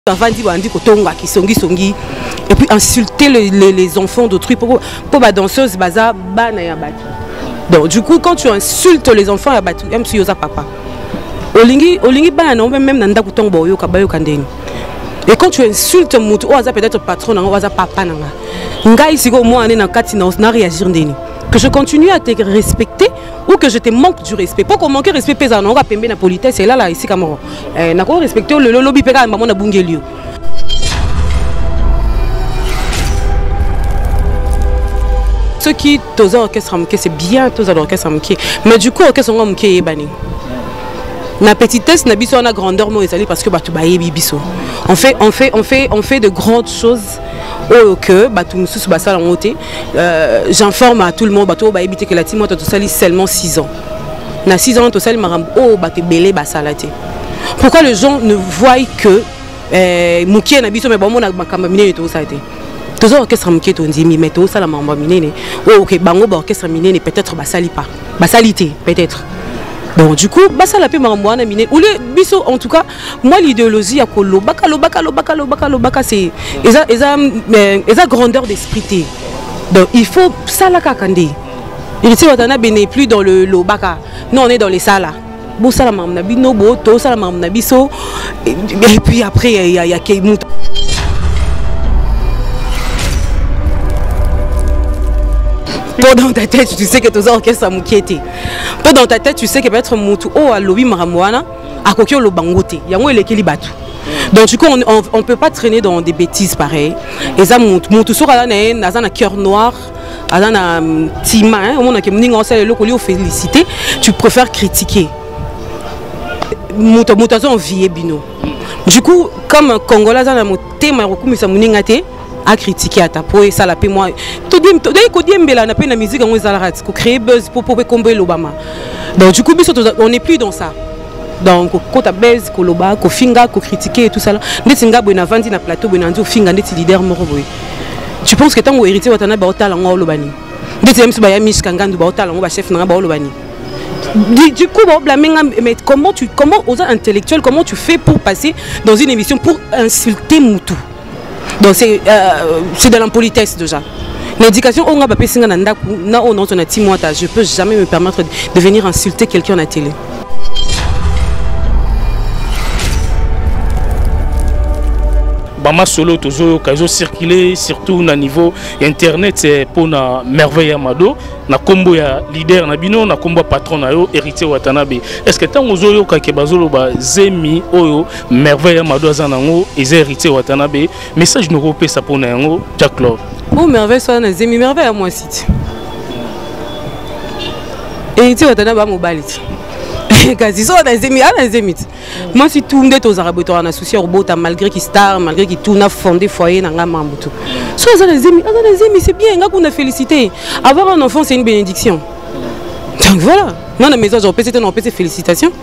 Et puis insulter les enfants d'autrui pour la danseuse baza bana ya batu. Donc du coup quand tu insultes les enfants ya batu même si yoza papa olingi bana na même nanda kutongo boyo kabayo kandeni. Et quand tu insultes mutu oza peut-être patron na oza papa nanga ngai siko moi ane na kati na réagir ndeni que je continue à te respecter ou que je te manque du respect. Pour qu'on manque de respect, on va payer la politesse. Et là, ici, comme on a respecté le lobby, on a bungé. Ceux qui tous orchestre c'est bien tous orchestre mais du coup orchestre est banni. La petitesse n'a pas la grandeur parce que on fait de grandes choses. J'informe à tout le monde que la team a seulement 6 ans. Na 6 ans pourquoi les gens ne voient que Mouké na biso mais bon mon makamamine tout ça été. Tous orchestre mouké to ndimi mais tout ça la makamamine OK bango ba orchestre minene peut-être basali pas. Basalité peut-être. Donc du coup, ça la paix marambouana mine. Ou les biso en tout cas, moi l'idéologie à Kolo, baka c'est esa grandeur d'esprit. Donc il faut ça la kakande. Il dit watana n'est plus dans le baka. Nous on est dans les salas. Bon ça la marambna bino bo to ça la marambna biso et puis après il y a Keimut. Dans ta tête, tu sais que tous orchestres sont moukétés. Dans ta tête, tu sais que peut-être Moutou ou à Lobi Maramouana à Kokyo le Bangote. Il y a un équilibre. Donc du coup, on ne peut pas traîner dans des bêtises pareilles. Et ça, Moutou sur un cœur noir, un tima, on a que féliciter. Tu préfères critiquer. Moutou en vie bino. Du coup, comme Congolais, on a mon thème à critiquer à ta peau et ça la paix moi tout la musique on créer buzz pour combattre l'Obama. Donc du coup on n'est plus dans ça. Donc quand tu buzz ko loba ko finga ko critiquer et tout ça là ndetinga bona vandi na plateau bona ndio finga ndeti leader moko boy. Tu penses que tant que héritier watana ba otala ngo lobani ndeti même ba ya mish kangandu ba otala ngo ba chef na ba lobani. Du coup mais comment aux intellectuels comment tu fais pour passer dans une émission pour insulter Moutou? Donc c'est de l'impolitesse déjà. L'éducation, on a pas je ne peux jamais me permettre de venir insulter quelqu'un à la télé. Bama solo toujours kazo circuler surtout au niveau internet c'est pour na merveille amado na combo ya leader na bino na combo patron na yo héritier Watanabe. Est-ce que tant ozoyo ka ke bazolo ba zemi oyo merveille amado azanango et héritier Watanabe message no repé ça pour na yango Jack Love. Oh merveille soit na zemi merveille à moi site. Héritier Watanabe mobile. Quasi ça dans les émites. Moi si tout monde aux arabes on associé au bota malgré qu'il star malgré qu'il tout n'a fondé foyer dans mambutu. Soit dans les émites c'est bien nga qu'on a félicité. Avoir un enfant c'est une bénédiction. Donc voilà. Moi dans maison j'ai peut-être on peut félicitations.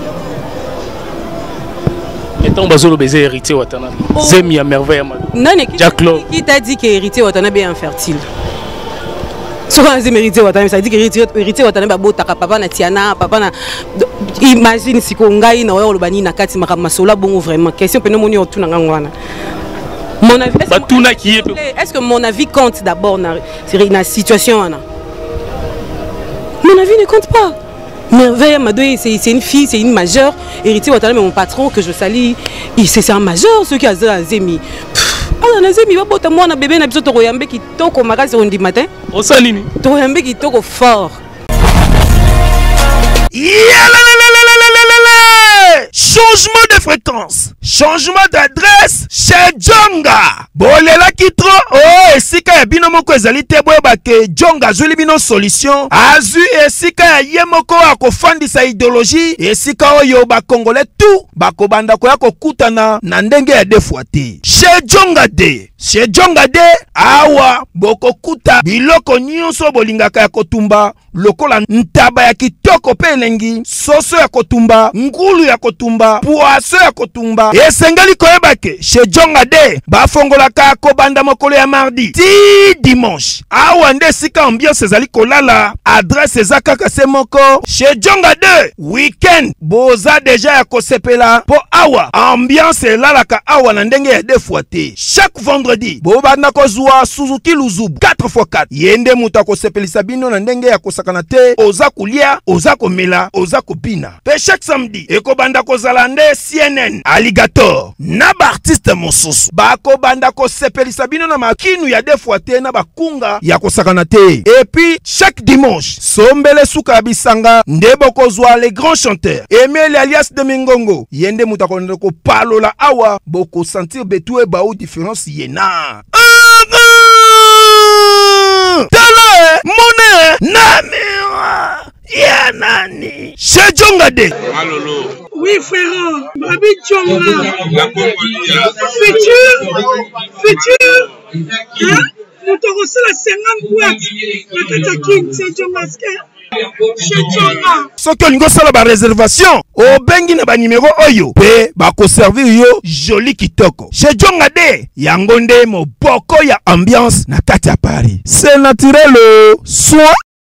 Et tant bazolo baiser héritier Watanabe. Zemi à merveille Jack Love. Qui t'a dit que héritier Watanabe est infertile? Ce qu'on a hérité Watanabe, ça dit que hérité Watanabe botaka papa na Tiana, papa na imagine si ko ngai na oyo lobani na kati masola bongo vraiment question pe no moni otu na ngwana. Mon avis est-ce que mon avis compte d'abord dans la situation ana? Mon avis ne compte pas. Merveille Madoé c'est une fille, c'est une majeure, hérité Watanabe mon patron que je salue, c'est un majeur ceux qui a zemi. Ah na zemi babota mwana bébé na biso to koyambe kitoko makasi on dit matin. O salini. To koyambe kitoko fort. Changement de fréquence, changement d'adresse chez Djonga. Bolela kitro, oh esika ya bino moko ezali te boyeba ke Djonga zuli bino solution. Azu esika ya ye moko akofandisa idéologie, esika oyo ba Congolais tout bakobanda koya kokutana na ndenge ya defwa te. Chez Djonga de chez Djonga de awa bokokuta biloko nyonso bolingaka ya kotumba lokola ntaba ya kitoko pe elengi, soso ya kotumba, ngulu ya kotumba, poaso ya kotumba. Esengeli koyebake chez Djonga de bafongolaka kobanda mokolo ya mardi ti dimanche. Awa nde sika ambiance ezali kolala, adresse eza kaka se moko chez Djonga de. Weekend boza deja ya kosepela po awa ambiance elalaka awa na ndenge ya defuate. Chaque vendredi bobanda kozwa Suzuki Luzubu 4x4 yende muta kosepelisa bino na ndenge ya kosakana te, oza kulia, oza komela, oza kopina. Pe chaque samedi ekobanda kozala nde CNN Alligator na ba artiste mosusu bakobanda kosepelisa bino na makinu ya defuate na bakunga ya kosakana te. Et puis chaque dimanche sombele suka ya bisanga nde bokozwa les grands chanteurs Emile alias de Mingongo yende muta konde ko palola awa boko sentir betue ba ou différence yena. Tala mone namira ya nani chez Djonga de. Malolo. Oui frère, Babi Djonga. Futur. Hein? Nous t'aurons la 50 boîtes. La Katakin, c'est Djonga. Soki olingo sala ba réservation obengi na ba numéro oyo pe bako servir yo joli kitoko chez Djonga de yango nde moboko ya ambiance na kati ya Paris. C'est naturel soit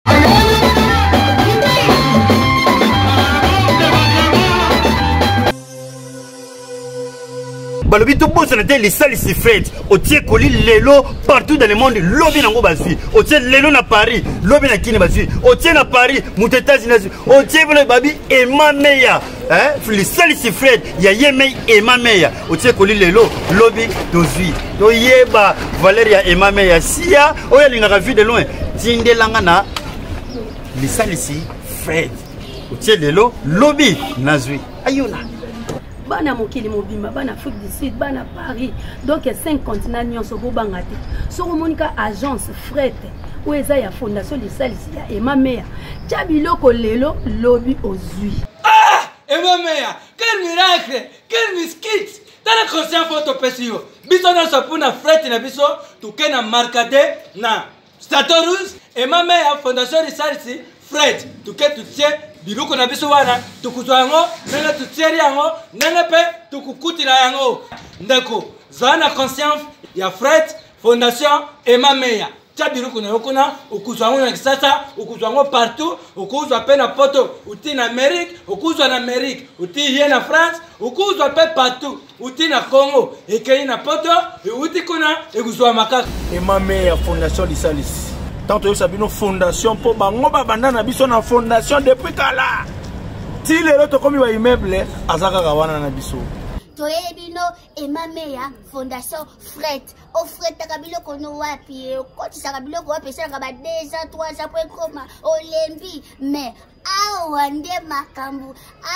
balobi to bosa na te lisali si fête otie koli lelo partout dans le monde lobi nango bazui otie lelo na Paris lobi na kini bazui otie na Paris muto États-Unis otie bino babi ema meya lisali si fête ya yeme ema meya otie koli lelo lobi dozui to yeba Valeria ema meya sia oya lingaka vie de loin tindelanga na lisali si fête otie lelo lobi nazui ayona bana mokili mobima bana Afrique du Sud bana Paris donc 5 continents nyonso bobanga te soko monika agence fret ou eza ya fondation lisalisi ya Ema Meya tia biloko lelo lobi ozui. Ah Ema Meya, quel miracle, quel miskit tala conscient photo pesio biso na sapuna fret na biso tukena markade na Statorus Ema Meya fondation lisalisi fret tuketu tie biloko na biso wana tukuzwa yango nene tutieri yango nene pe tukukutila yango ndeko zana conscience ya Fred Fondation Ema Meya tia biloko na yokona ukuzwa yango na kisasa ukuzwa yango partout ukuzwa pe na poto uti na Amérique ukuzwa na Amérique uti hier na France ukuzwa pe partout uti na Congo ekei na poto uti kuna ekuzwa makaka Ema Meya Fondation lisalisi tant que sabino fondation pour bango babanda na biso na fondation depuis kala ti lelo to komi ba immeuble azaka kawana na biso toyebino Ema Meya Fondation Fret o Fret takabilo kono wapi ko tisaka biloko wapi sanga ba 2 ans 3 ans point koma olembi mais awa nde makambu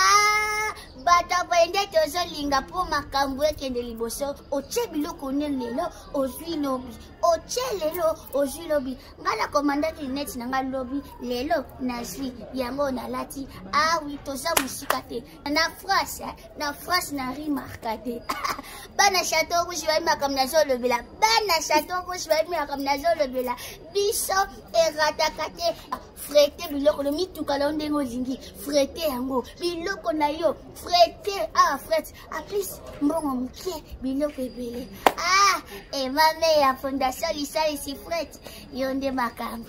bata bende tozo linga po makambu ekende liboso oche biloko ne lelo ozwi lobi oche lelo ozwi lobi ngala komandaki net na nga lobi lelo nazwi yango na lati oui toza musika te na France na remarqué bana chateau rouge ba makam na zolo bela bana chateau rouge ba makam na zolo bela biso eratakate frete biloko le mituka la ndengo zingi frete yango biloko na yo frete fret a plus mbongo mkie biloko ebele Ema Meya Fondation lisalisi fret yonde makambi.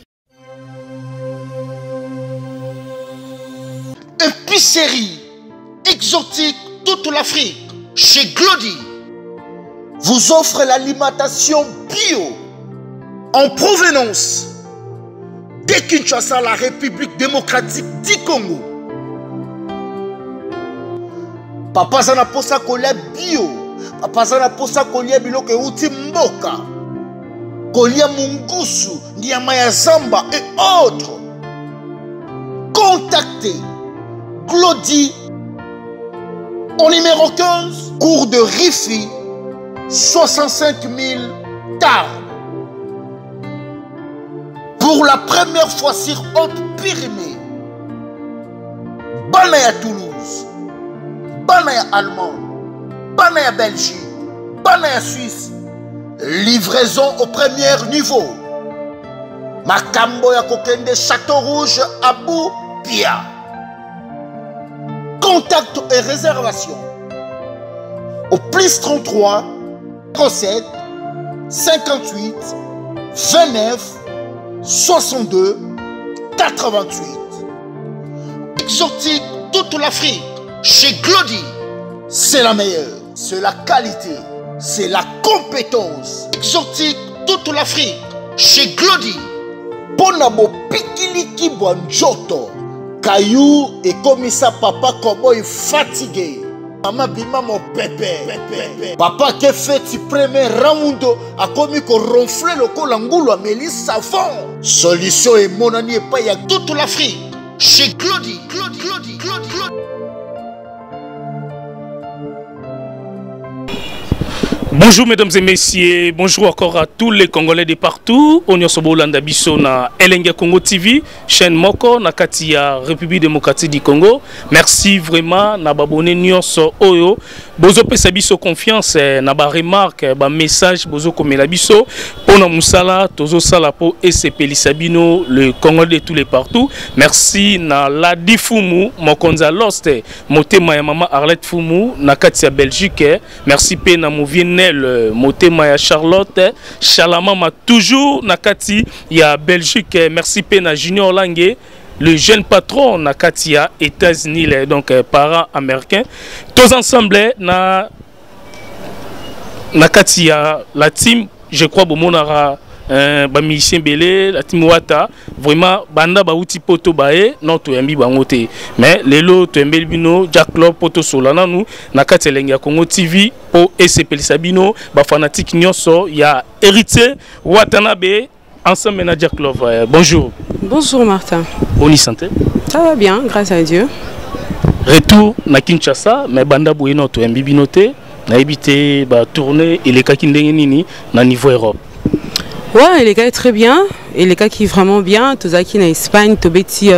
Épicerie exotique toute l'Afrique chez Glody vous offre l'alimentation bio en provenance de Kinshasa, la République démocratique du Congo. Papa zana posa kolia bio, papa zana posa kolia biloko euti mboka, kolia mungusu, nyama ya zamba et autres. Contactez Glody au numéro 15, cours de Rifi, 65 000 Tarbes. Pour la première fois sur Haute-Pyrénées, Banaya Toulouse, Banaya Allemagne, Banaya Belgique, Banaya Suisse, livraison au premier niveau. Makambo ya kokende Château Rouge Abou Pia. Contact et réservation au plus 33 07 58 29 62 88. Exotique toute l'Afrique chez Glody. C'est la meilleure, c'est la qualité, c'est la compétence. Exotique toute l'Afrique chez Glody. Bonabo Pikiliki Bonjoto. Caillou et comme ça papa cowboy fatigué. Maman bima mon pépé. Papa qui fait ti premier round a commis qu'on ronfle le colangoulo à Mélis savon. Solution et mon ami et pas y a toute l'Afrique. Chez Glody. Bonjour mesdames et messieurs, bonjour encore à tous les Congolais de partout. On est sur Olanda Bisso na Elenga Congo TV, chaîne Moko na Katia République démocratique du Congo. Merci vraiment na babone nyonso oyo. Bozo pesa biso confiance na ba remarque, ba message bozo komela biso pona musala tozo sala po SCP Lisabino le Congo de tous les partout. Merci na Ladi Fumu Mokonza Lost, motema ya mama Arlette Fumu na Katia Belgique. Merci pe na Movienne motema ya Charlotte Chalamama toujours nakati ya Belgique. Merci pena Junior Lange le jeune patron nakati ya États-Unis, donc parents américains. Tous ensemble nakati ya la team, je crois bomonara Bamisien Belé, la team Wata, vraiment banda bauti poto bae non to yambi bangote mais lelo to yambeli bino Jack Club poto solana nous nakati Elenga Congo TV po SCP Lisabino ba fanatique nyonso ya héritier Watanabe ensemble na Jack Club. Bonjour. Bonjour Martin. Boni santé. Ça va bien, grâce à Dieu. Retour na Kinshasa mais banda boyeno to yambi binote na ebité ba tourner et les kaki ndenge nini na niveau Europe. Ouais, les gars est très bien. Et les gars qui est vraiment bien. Tous qui en Espagne, tout petit,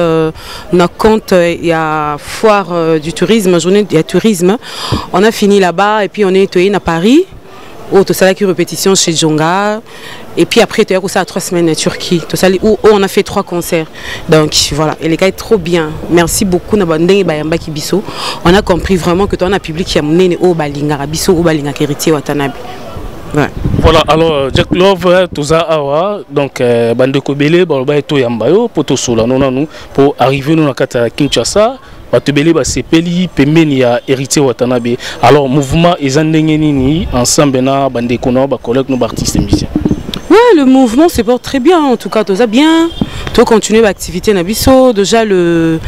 na compte, il y a foire du tourisme, journée il y a tourisme. On a fini là-bas et puis on est étoilé à Paris. Où tout ça qui répétition chez Djonga. Et puis après, tu as aussi 3 semaines en Turquie. Tout ça où on a fait 3 concerts. Donc voilà, et les gars est trop bien. Merci beaucoup Nabandé Bayamba Kibiso. On a compris vraiment que toi on a public qui a mené au Balinga Biso au Balinga Héritier Watanabe. Ouais. Voilà, alors Jack Love, Toza Awa, donc Bande Kobele, Balba et Toyambayo, Poto Sola, non, pour arriver nous à Kinshasa, Batebele, Sepeli, Pemeni à Héritier Watanabe. Alors, mouvement Ezandengenini, ensemble, Bande Kono, collègue, nos artistes et musiciens. Ouais, le mouvement se porte très bien, en tout cas, Toza bien. Toi, continuer l'activité Nabiso. Déjà, le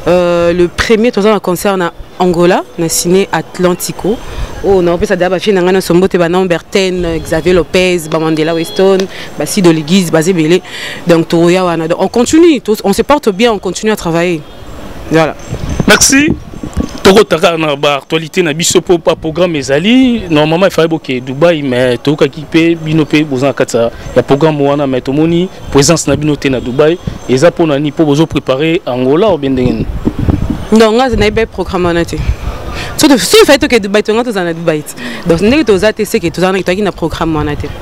premier Toza un concert en Angola, na signé Atlantico. Oh, on a fait ça d'abord, on a somboté Banan Berten, Xavier Lopez, Bamandela Weston, Bassi de l'Église, Basé Belé. Donc, on continue, on se porte bien, on continue à travailler. Voilà. Merci. Toro Taka na ba actualité na biso po pa programme ezali normalement il fallait que Dubaï mais to ka kipe binope bozan katsa ya programme wana mais tomoni présence na binote na Dubaï eza pona ni po bozo préparer Angola ou bien ndenge. Non, nga na ibe programme wana te. So de so fait que Dubaï to nga to za na Dubaï. Donc ndenge to za te c'est que to za na kitaki na programme wana te.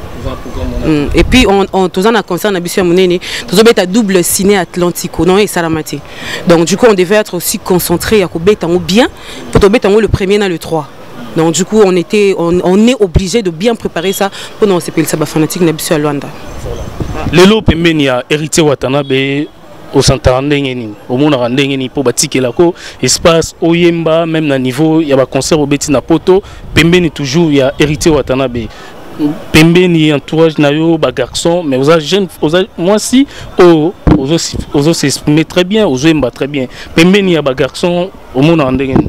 Et puis on tous en a concert na biso ya monene tous beta double ciné Atlantico non et Salamati. Donc du coup on devait être aussi concentré à beta bien pour to beta le premier na le 3. Donc du coup on est obligé de bien préparer ça pour non c'est ça ba fanatique na biso ya Luanda. Lelo pembeni ya Héritier Watanabe au centre ndengeni au monde ndengeni pour batikela ko espace oyemba même na niveau ya ba concert au beti na poto pembeni toujours ya Héritier Watanabe. Pembeni entourage nayo ba garçon mais aux jeunes moi si aux s'exprimer très bien aux emba très bien pembeni ya ba garçon au monde ndengeni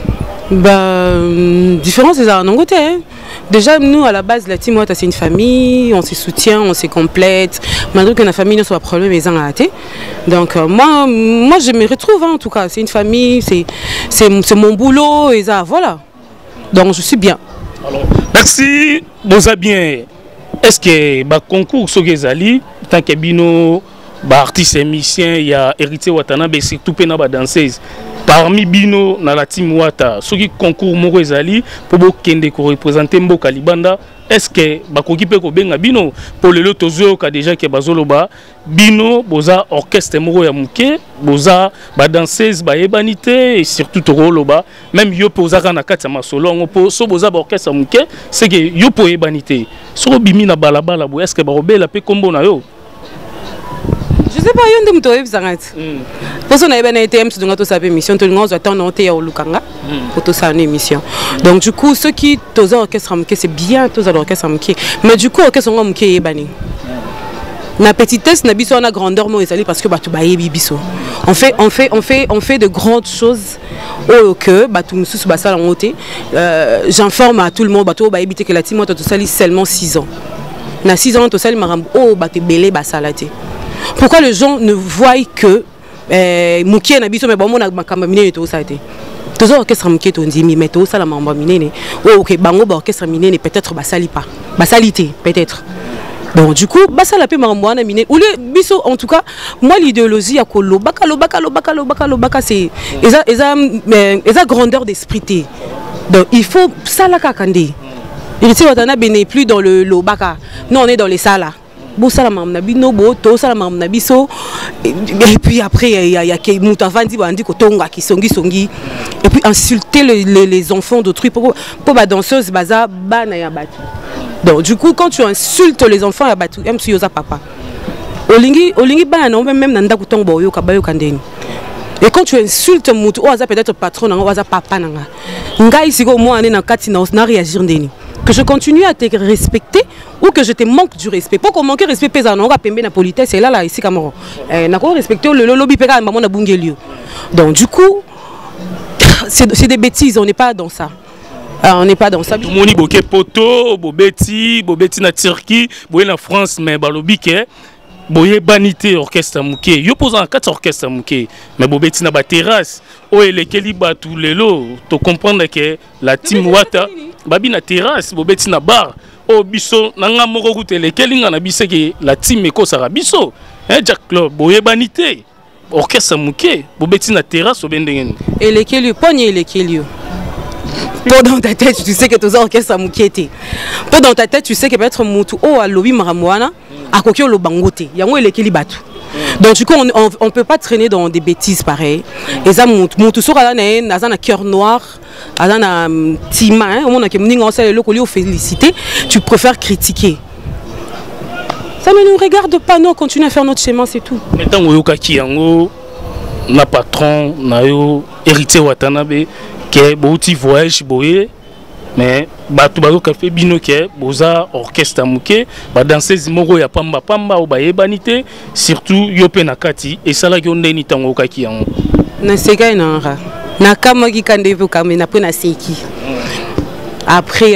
bah différence c'est à côté hein. Déjà nous à la base la team c'est une famille, on se soutient, on se complète. Malgré que la famille ne soit pas problème les uns à rater. Donc moi je me retrouve hein, en tout cas, c'est une famille, c'est mon boulot et ça voilà. Donc je suis bien. Alors, merci, Boza bien. Est-ce que le concours Sogezali, tant que Bino, artiste et musicien, il y a Héritier Watanabe, surtout pena ba danseuse. Parmi bino na la team Wata, ceux qui concourent moko ezali pour bokende ko représenter Mboka Libanda, est-ce que bakoki pe ko benga bino pour le tozo ka déjà ke bazoloba bino boza orchestre moko ya muke, boza ba danseuse ba ebanité et surtout to loba même yo poza kana kati ya masolo ngo so boza ba orchestre muke, c'est que yo po ebanité. So bimi na balabala bo est-ce que ba robela pe kombo na yo? Je sais pas, il y a un peu de temps. Parce qu'on a une émission, on a une émission, on a une Lukanga pour tout ça une émission. Donc du coup, ceux qui tous orchestre c'est bien tous l'orchestre mais du coup orchestre est bani. Na petitesse, na biso na grandeur moi parce que batu ba yebi biso. On fait de grandes choses au que batu mususu ba sala ngote. J'informe à tout le monde batu ba yebi que la team tout ça seulement 6 ans. Na 6 ans tout ça maram oh batu belé ba salate. Pourquoi les gens ne voient que Mouké Nabiso mais bon mon makamba miné tout ça a été. Tous orchestre Mouké to ndimi mais tout ça la mamba miné. Oh OK bango ba orchestre miné peut-être basali pas. Basalité peut-être. Donc du coup basala pe mambwana miné ou les biso en tout cas moi l'idéologie à kolo baka c'est eza grandeur d'esprit. Donc il faut ça la kakande. Héritier Watanabe n'est plus dans le lobaka. Non on est dans les salas. Et puis après il y a Moutavandi et puis insulter les enfants d'autrui pour la danseuse baza bana ya batu. Donc du coup quand tu insultes les enfants ya batu même si yoza papa olingi bana même nanda kutongo yo kabayo kandeni. Et quand tu insultes mutu oza peut-être patron nanga oza papa nanga ngai siko moi na kati na réagir ndeni. Que je continue à te respecter ou que je te manque du respect. Pour qu'on manque de respect, on va pember la politesse et là ici comme on a respecté le lobby péga maman na bungelio. Donc du coup c'est des bêtises, on n'est pas dans ça. On n'est pas dans ça. Tout le monde boké poto, bobeti na Turquie, boé na France mais balobi ke boye banité orchestre muké. Yo posant 4 orchestres muké mais bobeti na ba terrasse. Oh et lesquels tous les lots, tu comprends que la team Wata babi na terrasse, bobeti na bar. Oh biso nanga moko goute lesquels nga na bise que la team eko sara biso. Jack Club boye banité orchestre muké, bobeti na terrasse obendenge. Et lesquels pogné lesquels toi dans ta tête tu sais que tous orchestre muké. Toi dans ta tête tu sais que peut-être mutu oh a lobby maramwana a kokyo lo bangote. Yango lesquels batu. Donc du coup on ne peut pas traîner dans des bêtises pareilles. Et ça monte sur un cœur noir, un tima, féliciter, tu préfères critiquer. Ça ne nous regarde pas, non, continue à faire notre chemin, c'est tout. Maintenant na patron, na yo Héritier Watanabe, qui bouti voyage boye. Mais batu bazo café bino ke boza orchestre muke ba danseuse moko ya pamba ou ba ebanité surtout yo pe na kati et sala ki ondeni tango kaki yango na seka na na kama ki kande po kama na pe na seki après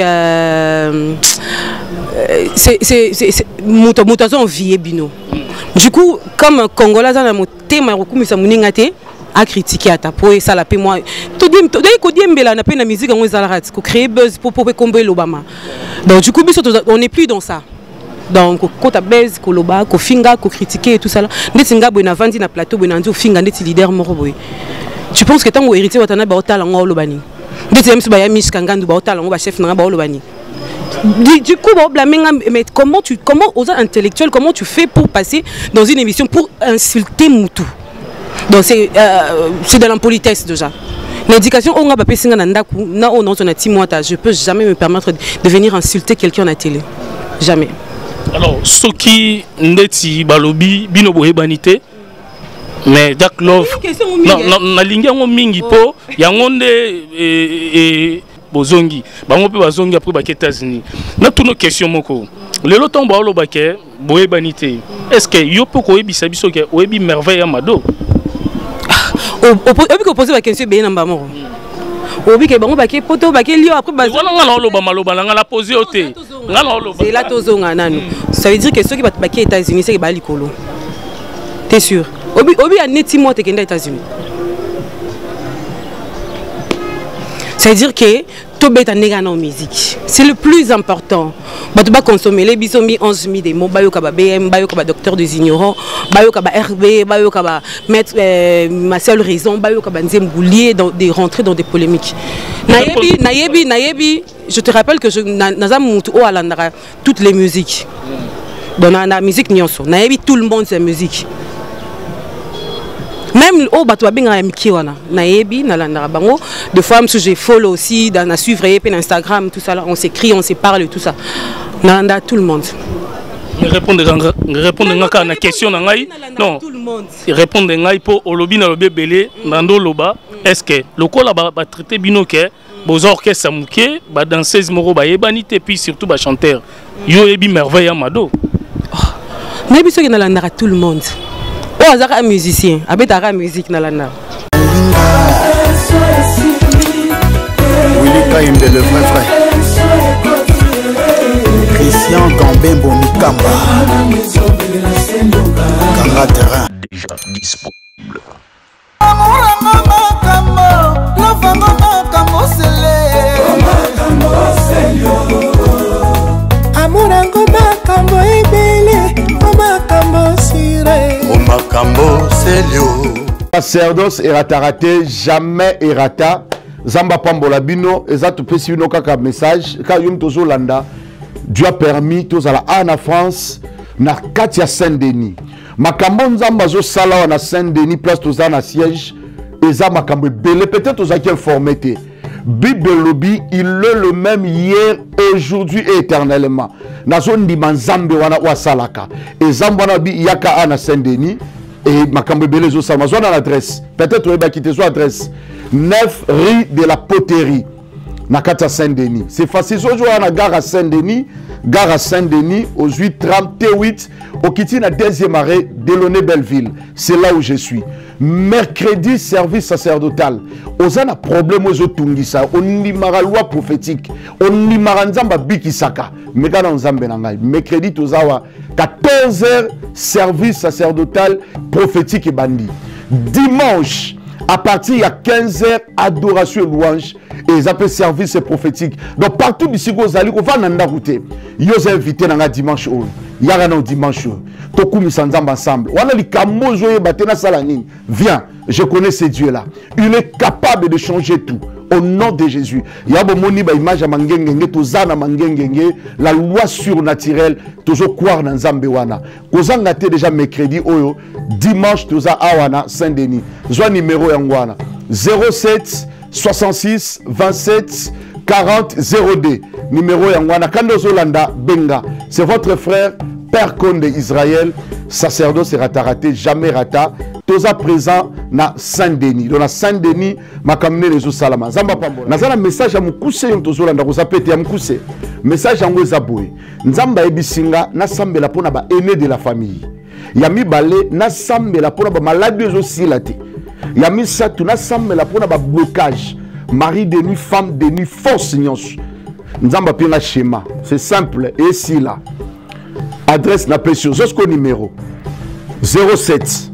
c'est mutazo vie bino du coup comme congolais dans mon thème rekumisa muninga te à critiquer à ta peau et ça la paie moi tout dit la peine la musique on créer buzz pour combattre l'Obama donc du coup on n'est plus dans ça donc quand tu buzz koloba ko finga ko critiquer et tout ça là netinga bo na vandi na plateau bo na ndio finga ndeti leader moko boy tu penses que tant que Héritier Watanabe ba otala ngo lobani ndeti même ba ya Miss Kangandu ba otala ngo ba chef na ba lobani du coup mais comment aux intellectuels comment tu fais pour passer dans une émission pour insulter Moutou. Donc c'est de l'impolitesse déjà. L'éducation, on a pas je peux jamais me permettre de venir insulter quelqu'un à la télé. Jamais. Alors, ce qui est balobi, binobo ebanité, mais Jack Love, na lingi yango mingi po, yangonde bozongi, bango pe bazongi après ba États-Unis. Na toutes nos questions moko. Le loton ba oloba ke bo ebanité. Est-ce que yo poko ebisa biso ke oyebi merveille amado? Obi ko poser la question bien namba moko. Obi ke bango baké poto baké lio après bazo. Wana ngala oloba maloba ngala poser oté. Ngala oloba. C'est la tozonga nanu. Ça veut dire que ceux qui bato baké États-Unis c'est ba likolo. T'es sûr? Obi a neti moi te kenda États-Unis. Ça veut dire que tout bête en musique. C'est le plus important. bato ba consommer les bisombi 11 000 des mots bayo kaba BM bayo kaba docteur des ignorants bayo kaba RB bayo kaba maître ma seule raison bayo kaba nzemboulier dans des rentrées dans des polémiques nayebi je te rappelle que je nazam mutu o alandara toutes les musiques dans la musique nyonso nayebi tout le monde c'est musique même au bateau bien wana naebi nalandara bango de fois j'ai follow aussi dans la suivre Instagram tout ça là on s'écrit on se parle tout ça nalanda tout le monde répondre à la question ngai non répondre ngai pour olobi na lobe belé nando loba est-ce que le ko la ba traiter binoke bos orchestre samuke ba danseuse moro ba yebanité puis surtout ba chanteur yo ebi merveille amado naebi so que nalandara tout le monde. Oh, un musicien, avec la musique dans la nave. Willy Kaimbe, le vrai frère. Christian Gambembo Mikamba. Kanga Terrain. Déjà disponible. Sacerdoce eratarate jamais erata Zamba Pambola bino ezatu pesi bino kaka message ka yum tozo landa Dieu a permis tous à la en France na Katia Saint-Denis makambo nzamba zo sala na Saint-Denis place toza na siège eza makambo belé peut-être aux qui informé te Bible lobby il est le même hier aujourd'hui et éternellement na zone di manzambe wana wa salaka ezamba na bi yaka ana Saint-Denis et makambo belé zo sala zone l'adresse peut-être on va quitter son adresse 9 rue de la Poterie na Katia Saint-Denis c'est facile aujourd'hui à la gare à Saint-Denis aux 8h38 au Kiti na deuxième arrêt Delaunay Belleville c'est là où je suis mercredi service sacerdotal ozana problème aux otungisa on limara loi prophétique on limara nzamba bikisaka mekana nzambe na ngai mercredi tozawa 14h service sacerdotal prophétique et bandi dimanche à partir de 15h, adoration et louange, et ils appellent service prophétique. Donc partout d'ici, vous allez, on va dans route. Ils ont invité dans dimanche. Il y a un dimanche. Toku misandam ensemble. On a les kamozo batena salani. Viens, je connais ce Dieu-là. Il est capable de changer tout. Au nom de Jésus. Il y a une image à Mangengenge, Tozana Mangengenge, la loi surnaturelle, toujours croire dans Zambewana. Kozanga te déjà mercredi, oyo, dimanche, Toza Awana, Saint-Denis. Joie numéro Yangwana. 07 66 27 40 0D. Numéro Yangwana. Kando Zolanda, Benga. C'est votre frère, Père Conde d'Israël, sacerdoce et raté, jamais rata. Toza présent na Saint-Denis. Donc na Saint-Denis, ma kamine les salama. Zamba pambola. Nazala message à mukuse yon tozo landa kozapete ya mukuse. Message à ngweza boy. Nzamba ebisinga na sambela pona ba aîné de la famille. Yami balé na sambela pona ba maladie zo silate. Yami satu na sambela pona ba blocage. Mari de nuit, femme de nuit, force nyonso. Nzamba pina schéma. C'est simple et si là. Adresse na pression. Zosko numéro 07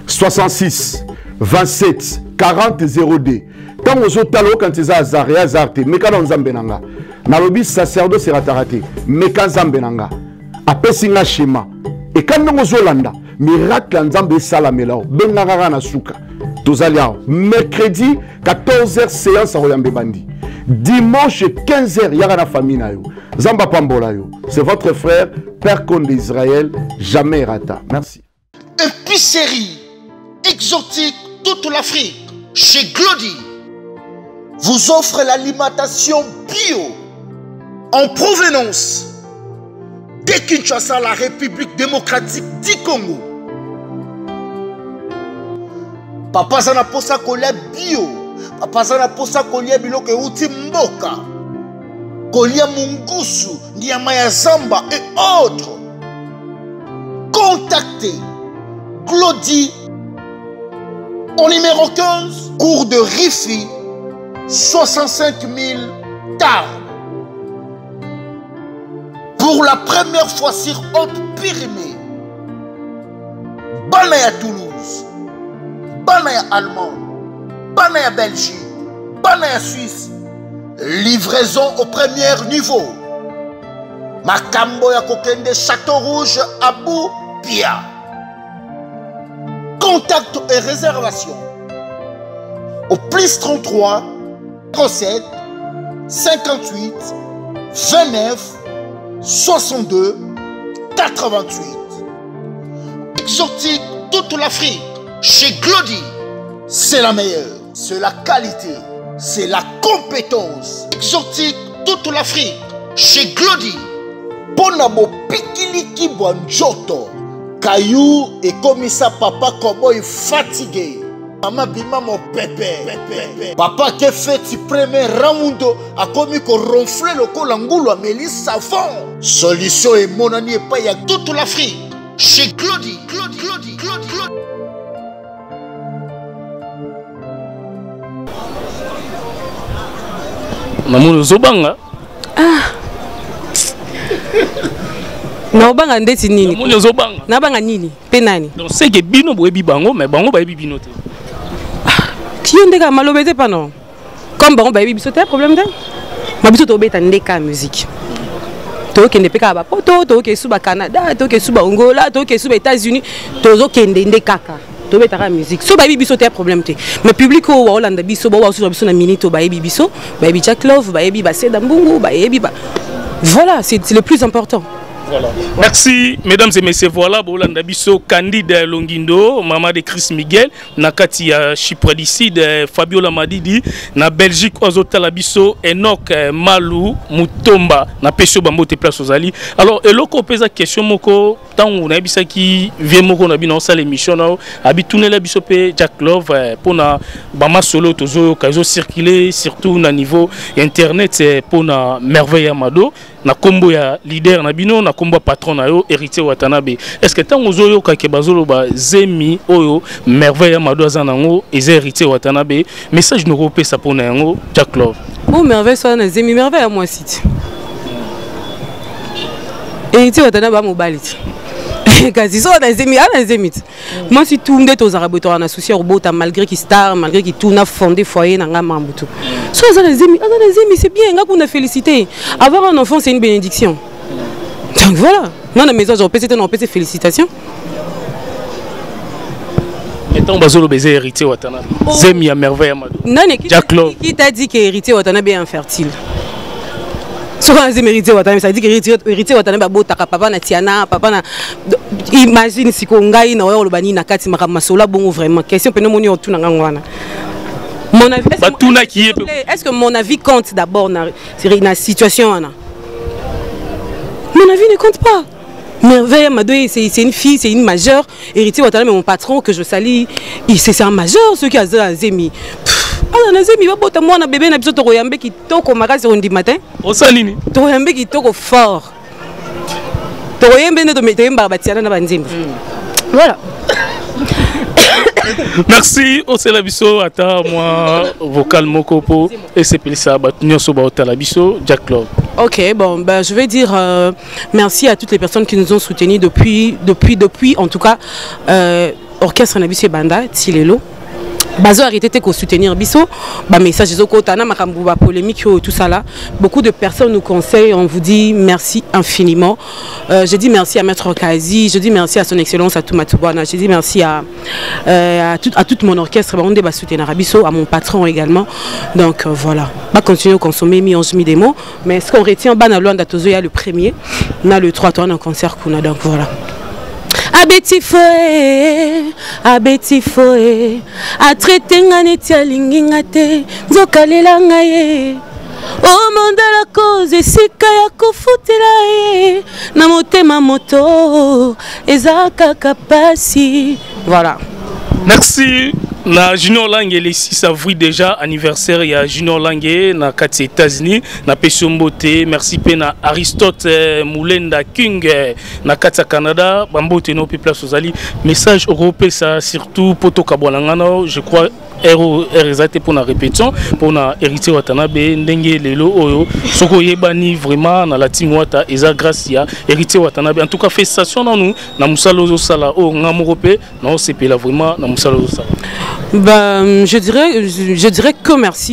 66 27 40 0D. Quand vous êtes allé quand ils ont azarté, mais quand on zambenanga, nalobi sacerdoce c'est raté, mais quand zambenanga, après singa schéma. Et quand nous zolanda, miracle nzambe salamelao, benanga na suka. Tozalia mercredi 14h séance à Royambe Bandi. Dimanche 15h yara na famille na yo. Zamba pambola yo. C'est votre frère Père Conde d'Israël, jamais rata. Merci. Épicerie exotique toute l'Afrique chez Glody vous offre l'alimentation bio en provenance de Kinshasa, la République démocratique du Congo. Papa zana posa kolia bio, papa zana posa kolia biloko euti mboka, kolia mungusu, nyama ya zamba et autres. Contactez Glody au numéro 15, cours de Rifi, 65 000 Tarbes. Pour la première fois sur Haute-Pyrénées, Banaya Toulouse, Banaya Allemagne, Banaya Belgique, Banaya Suisse, livraison au premier niveau. Makambo ya kokende Château Rouge Abou Pia. Contact et réservation au plus 33 07 58 29 62 88. Exotique toute l'Afrique. Chez Glody, c'est la meilleure. C'est la qualité. C'est la compétence. Exotique toute l'Afrique. Chez Glody. Ponabo Pikiliki Bonjoto. Caillou et commissaire papa cowboy fatigué. Maman bima mon pépé. Papa qui fait du premier round a commis qu'on ronfle le col angoulou à Mélis savon. Solution et mon ami et pas y a toute l'Afrique. Chez Glody. Maman Zobanga. Na obanga ndeti nini? Maman Zobanga. Na banga nini? Penani. Donc c'est que bino boebi bango mais bango ba bino te. Qui on dega malobete pas non? Comme bango ba biso te problème de? Ma biso to beta ndeka musique. To kende peka ba poto, to ke suba Canada, to ke suba Angola, to ke suba États-Unis, to zo kende ndekaka. To beta ka musique. So ba biso te problème te. Mais public o Hollande biso ba so biso na minute ba biso, ba bi Jack Love, ba bi ba Seda Mbungu, ba ba. Voilà, c'est le plus important. Voilà. Merci mesdames et messieurs. Voilà Bolanda Bisso, Candide Longindo, maman de Chris Miguel, Nakati Chypre d'ici, Fabiola Madidi, na Belgique Ozotala Bisso, Enoch Malou, Mutomba, na Pesho Bambo te place aux Ali. Alors, eloko pesa question moko, tant on a bisa qui vient moko na bino salle émission na habitoune la biso pe Jack Love pour na bama solo tozo kazo circuler surtout na niveau internet pour na merveille amado na kombo ya leader na bino na kombo patron na yo héritier Watanabe. Est-ce que tant ozoyo ka ke bazolo ba zemi oyo merveille amado azanango eza héritier Watanabe message no ko pesa pour na yango Jack Love. Oh merveille soit na zemi merveille à moi site. Héritier Watanabe ba mobalit. Quasi ça dans les émites. Moi si tout ndet aux arabes to na souci robota malgré qu'il star malgré qu'il tout na fondé foyer na ngama mbutu. So dans les émites c'est bien nga qu'on a félicité. Avoir un enfant c'est une bénédiction. Donc voilà. Non la maison j'ai peut-être non peut-être félicitations. Étant bazolo baiser héritier Watanabe. Zemi à merveille Amadou. Non Jack Love. Qui t'a dit que héritier Watanabe est infertile? Ce qu'on a hérité Watanabe, ça dit que hérité Watanabe a beau papa na Tiana, papa na imagine si qu'on gagne na le bani na kati makamassola bon vraiment question pe no moni otu na ngwana. Mon avis est-ce que mon avis compte d'abord na situation ana? Mon avis ne compte pas. Merveille Amado c'est une fille, c'est une majeure, héritier Watanabe mon patron que je salue, c'est un majeur ceux qui a zemi. Ah na zemi babota mwana bébé na biso to koyambe kitoko makasi ondi matin. Osalini. To koyambe kitoko fort. To koyambe ne to metemba batiana na banzimba. Voilà. Merci Osela Bisso ata moi vocal mokopo et c'est pelisa batunyoso ba otala biso Jack Love. OK, bon ben je vais dire merci à toutes les personnes qui nous ont soutenus depuis en tout cas orchestre na biso banda Tilelo. Bazo arrêté de soutenir Bisso, bah message des autres, na makambu ba polémique tout ça là. Beaucoup de personnes nous conseillent, on vous dit merci infiniment. Je dis merci à Maître Kazi, je dis merci à son excellence à Toumatouana, je dis merci à tout mon orchestre, on débat soutenir Bisso, à mon patron également. Donc voilà, va continuer à consommer mi des mots, mais ce qu'on retient bas na Luanda Tozo ya le premier, na le 3 tours un concert qu'on a donc voilà. Abeti foe a traité nganeti alinginga te nzokalela ngaye o mandala cause esika ya kofutela ye na motema moto ezaka kapasi. Voilà. Merci. Na Junior Lange le 6 avril déjà anniversaire il y a Junior Lange na kati États-Unis na Pesombote merci pe na Aristote Moulenda King na kati Canada bambote no pe place aux ali message européen ça surtout poto kabwalangana je crois exacté pour la répétition pour na héritier Watanabe ndenge lelo oyo soko yebani vraiment na la team wata eza grâce ya héritier Watanabe en tout cas félicitations dans nous na musalozo sala o ngamorope na o sepela vraiment na musalozo sala. Ben je dirais que merci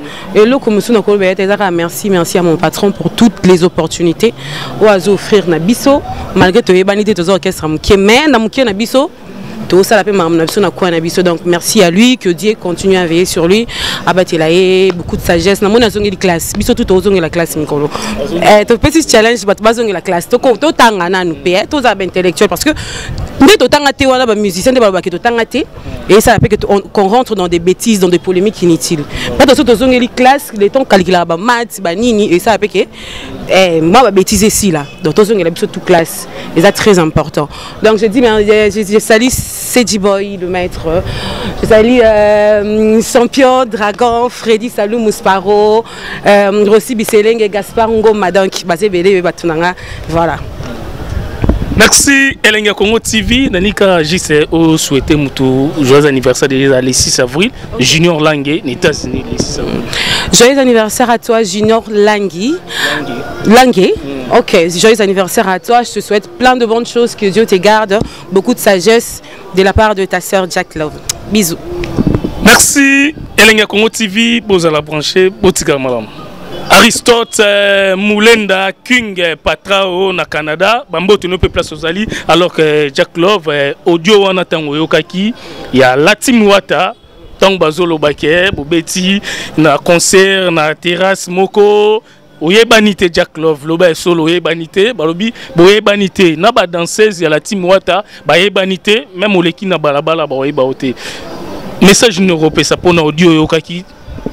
Et là comme sous merci à mon patron pour toutes les opportunités aux offrir na biso malgré to yebanité to orchestre mukie mais na mukie na biso tout ça la paix donc merci à lui, que Dieu continue à veiller sur lui. Il a beaucoup de sagesse. Dans mon de classe, biso tout aux la classe Mikolo. Ton petit challenge, bazong la classe. To tanga na nous payer, tous intellectuel parce que dès to tanga te wala ba musicien de ba to tanga te et ça fait qu'on rentre dans des bêtises, dans des polémiques inutiles. Pas de aux la classe, les temps calculer ba maths, ba nini et ça fait que moi ba bêtiser ici là. Donc tous la biso toute classe. Et ça très important. Donc je dis je salue Cedji Boy, le maître. Je salue Champion, Dragon, Freddy Salou Mousparo, Rossi Bisseleng et Gaspard Ngo Madank, basé Bélé Batunanga. Voilà. Merci Elenga Congo TV. Nanika JC au souhaité mutu joyeux anniversaire le 6 avril. Junior Langui, les États-Unis le 6 avril. Joyeux anniversaire à toi Junior Langui. Langui. Ok, joyeux anniversaire à toi. Je te souhaite plein de bonnes choses, que Dieu te garde, beaucoup de sagesse de la part de ta sœur Jack Love. Bisous. Merci Elenga Congo TV. Vous allez brancher Botika Malam. Aristote Moulenda King Patrao na Canada bambo tu ne peux place aux ali alors que Jack Love audio wana tango yokaki ya Latimwata tango bazolo baké bobeti na concert na terrasse moko oyebanité Jack Love loba solo oyebanité balobi boyebanité na ba danseuse ya Latimwata ba yebanité même oleki na balabala ba oyeba oté message numéro ça pour na audio yokaki.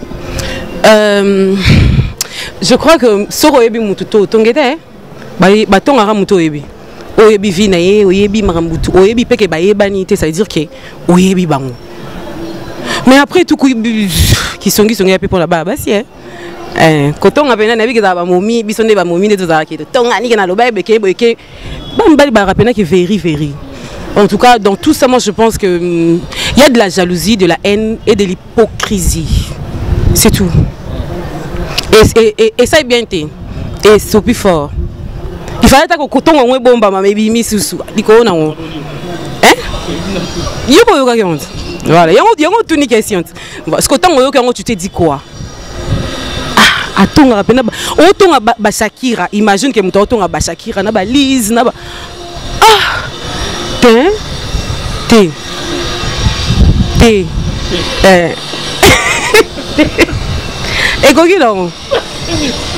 Je crois que soro yebi mututo tongete ba tongara muto yebi oyebi vinaye oyebi marambutu oyebi peke ba yebanité, ça veut dire que oyebi bango mais après tout qui sont peu pour la baba si quand on a venu na biki za ba momi bisonde ba momi de za ki tonga ni na loba beke beke bambali ba rapena qui véri. En tout cas dans tout ça moi je pense que il y a de la jalousie, de la haine et de l'hypocrisie. C'est tout. Et ça est bien été. Et c'est plus fort. Il fallait que coton on bomba ma baby sous diko na on. Hein? Yoko yoka qui honte. Voilà, yango tout ni question. Parce que tant yoka tu te dis quoi? Ah, atonga rapena otonga ba Shakira, imagine que muto otonga ba Shakira na ba Liz na ba. Ah! T. Et quoi qu'il en